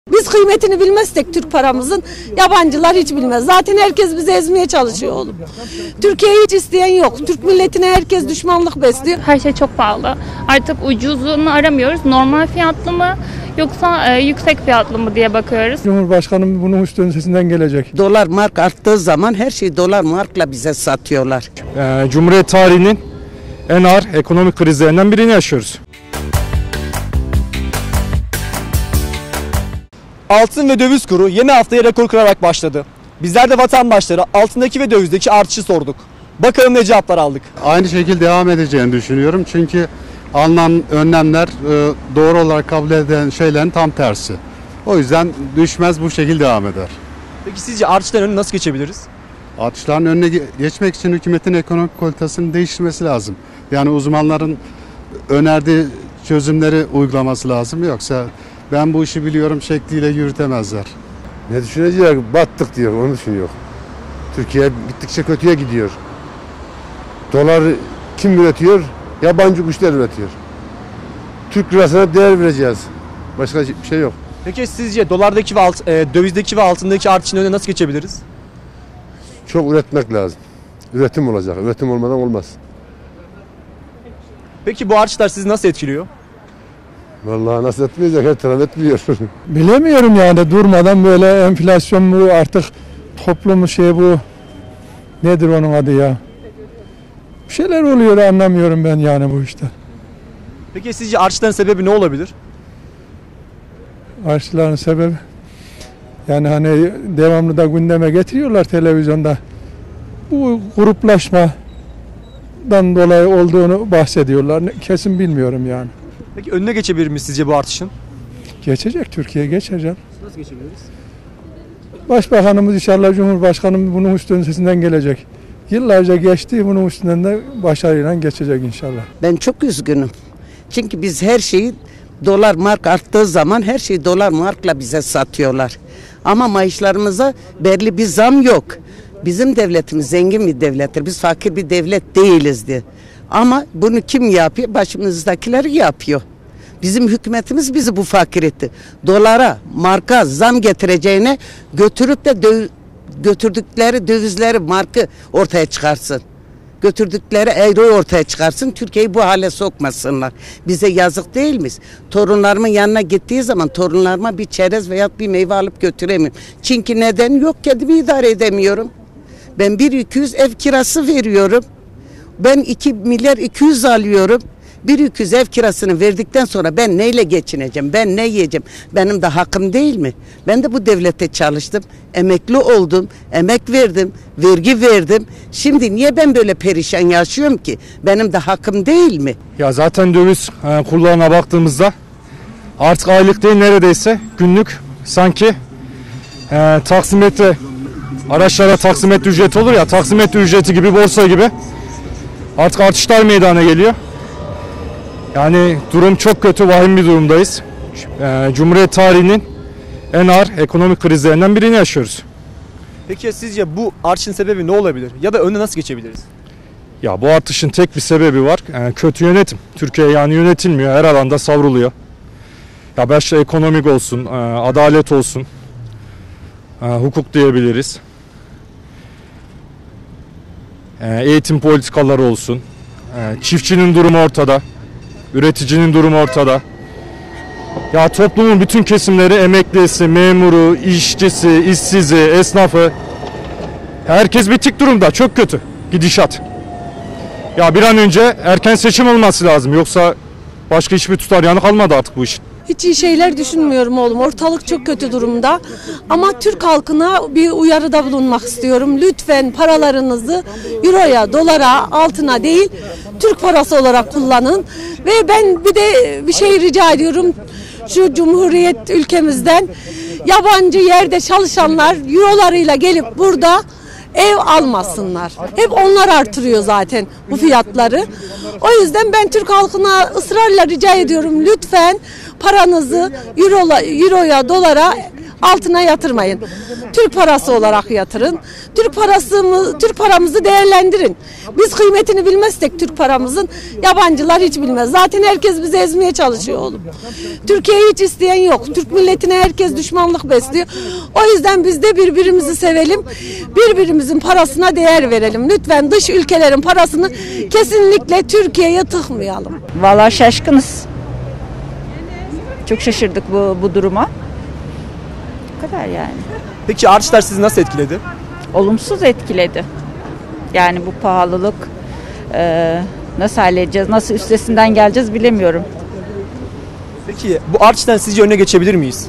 Biz kıymetini bilmezsek Türk paramızın, yabancılar hiç bilmez. Zaten herkes bizi ezmeye çalışıyor oğlum. Türkiye'yi hiç isteyen yok. Türk milletine herkes düşmanlık besliyor. Her şey çok pahalı. Artık ucuzunu aramıyoruz. Normal fiyatlı mı yoksa yüksek fiyatlı mı diye bakıyoruz. Cumhurbaşkanım bunun üstesinden gelecek. Dolar mark arttığı zaman her şeyi dolar markla bize satıyorlar. Cumhuriyet tarihinin en ağır ekonomik krizlerinden birini yaşıyoruz. Altın ve döviz kuru yeni haftaya rekor kırarak başladı. Bizler de vatandaşlara altındaki ve dövizdeki artışı sorduk. Bakalım ne cevaplar aldık. Aynı şekilde devam edeceğini düşünüyorum. Çünkü alınan önlemler doğru olarak kabul edilen şeylerin tam tersi. O yüzden düşmez, bu şekilde devam eder. Peki sizce artışların önüne nasıl geçebiliriz? Artışların önüne geçmek için hükümetin ekonomik politikasını değiştirmesi lazım. Yani uzmanların önerdiği çözümleri uygulaması lazım. Yoksa ben bu işi biliyorum şekliyle yürütemezler. Ne düşünecek? Battık diyor, onu düşünüyor. Türkiye gittikçe kötüye gidiyor. Dolar kim üretiyor? Yabancı güçler üretiyor. Türk lirasına değer vereceğiz. Başka bir şey yok. Peki sizce dolardaki ve dövizdeki ve altındaki artışın önüne nasıl geçebiliriz? Çok üretmek lazım. Üretim olacak. Üretim olmadan olmaz. Peki bu artışlar sizi nasıl etkiliyor? Vallahi nasıl etmeyecek? Her taraf etmiyor. Bilemiyorum yani, durmadan böyle enflasyon bu artık toplumu bu nedir onun adı ya? Bir şeyler oluyor, anlamıyorum ben yani bu işte. Peki sizce artışların sebebi ne olabilir? Artışların sebebi yani hani devamlı da gündeme getiriyorlar televizyonda. Bu gruplaşmadan dolayı olduğunu bahsediyorlar. Kesin bilmiyorum yani. Peki önüne geçebilir mi sizce bu artışın? Geçecek, Türkiye geçecek. Nasıl geçebiliriz? Başbakanımız inşallah, Cumhurbaşkanımız bunun üstesinden gelecek. Yıllarca geçti, bunun üstünden de başarıyla geçecek inşallah. Ben çok üzgünüm. Çünkü biz her şeyi dolar mark arttığı zaman her şeyi dolar markla bize satıyorlar. Ama maaşlarımıza belli bir zam yok. Bizim devletimiz zengin bir devlettir. Biz fakir bir devlet değilizdi. Ama bunu kim yapıyor? Başımızdakiler yapıyor. Bizim hükümetimiz bizi bu fakir etti. Dolara, marka zam getireceğine götürüp de götürdükleri dövizleri, markı ortaya çıkarsın. Götürdükleri euroyu ortaya çıkarsın. Türkiye'yi bu hale sokmasınlar. Bize yazık değil mi? Torunlarımın yanına gittiği zaman torunlarıma bir çerez veya bir meyve alıp götüremiyorum. Çünkü neden? Yok, kendimi idare edemiyorum. Ben 1.200 ev kirası veriyorum. Ben 2 milyar 200 alıyorum. 1.200 ev kirasını verdikten sonra ben neyle geçineceğim? Ben ne yiyeceğim? Benim de hakkım değil mi? Ben de bu devlette çalıştım. Emekli oldum. Emek verdim. Vergi verdim. Şimdi niye ben böyle perişan yaşıyorum ki? Benim de hakkım değil mi? Ya zaten döviz kurlarına baktığımızda artık aylık değil, neredeyse günlük, sanki taksimetre, araçlara taksimetre ücreti olur ya, taksimetre ücreti gibi, borsa gibi artık artışlar meydana geliyor. Yani durum çok kötü, vahim bir durumdayız. Cumhuriyet tarihinin en ağır ekonomik krizlerinden birini yaşıyoruz. Peki sizce bu artışın sebebi ne olabilir? Ya da önüne nasıl geçebiliriz? Ya bu artışın tek bir sebebi var. Kötü yönetim. Türkiye yani yönetilmiyor. Her alanda savruluyor. Ya başta ekonomik olsun, adalet olsun, hukuk diyebiliriz. Eğitim politikaları olsun. Çiftçinin durumu ortada. Üreticinin durumu ortada. Ya toplumun bütün kesimleri, emeklisi, memuru, işçisi, işsizi, esnafı, herkes bitik durumda. Çok kötü gidişat. Ya bir an önce erken seçim olması lazım. Yoksa başka hiçbir tutar yanı kalmadı artık bu işin. Hiç iyi şeyler düşünmüyorum oğlum. Ortalık çok kötü durumda. Ama Türk halkına bir uyarıda bulunmak istiyorum. Lütfen paralarınızı euroya, dolara, altına değil, Türk parası olarak kullanın. Ve ben bir de bir şey rica ediyorum. Şu Cumhuriyet ülkemizden yabancı yerde çalışanlar eurolarıyla gelip burada ev almasınlar. Hep onlar artırıyor zaten bu fiyatları. O yüzden ben Türk halkına ısrarla rica ediyorum. Lütfen paranızı euroya, dolara altına yatırmayın. Türk parası olarak yatırın. Türk paramızı değerlendirin. Biz kıymetini bilmezsek Türk paramızın, yabancılar hiç bilmez. Zaten herkes bizi ezmeye çalışıyor oğlum. Türkiye'yi hiç isteyen yok. Türk milletine herkes düşmanlık besliyor. O yüzden biz de birbirimizi sevelim. Birbirimizin parasına değer verelim. Lütfen dış ülkelerin parasını kesinlikle Türkiye'ye tıkmayalım. Vallahi şaşkınız. Çok şaşırdık bu duruma. Bu kadar yani. Peki artışlar sizi nasıl etkiledi? Olumsuz etkiledi. Yani bu pahalılık nasıl halledeceğiz, nasıl üstesinden geleceğiz bilemiyorum. Peki bu artıştan sizce önüne geçebilir miyiz?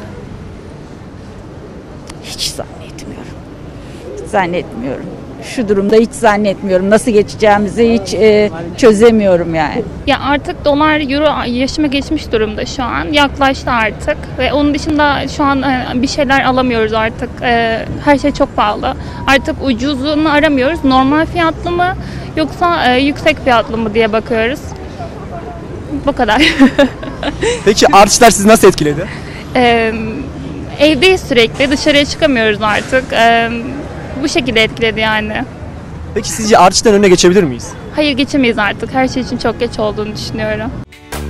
Hiç zannetmiyorum. Hiç zannetmiyorum. Şu durumda hiç zannetmiyorum. Nasıl geçeceğimizi hiç çözemiyorum yani. Ya artık dolar, euro yaşıma geçmiş durumda şu an. Yaklaştı artık ve onun dışında şu an bir şeyler alamıyoruz artık. Her şey çok pahalı. Artık ucuzunu aramıyoruz. Normal fiyatlı mı yoksa yüksek fiyatlı mı diye bakıyoruz. Bu kadar. Peki artışlar sizi nasıl etkiledi? Evdeyiz sürekli. Dışarıya çıkamıyoruz artık. Bu şekilde etkiledi yani. Peki sizce artıştan önüne geçebilir miyiz? Hayır, geçemeyiz artık. Her şey için çok geç olduğunu düşünüyorum.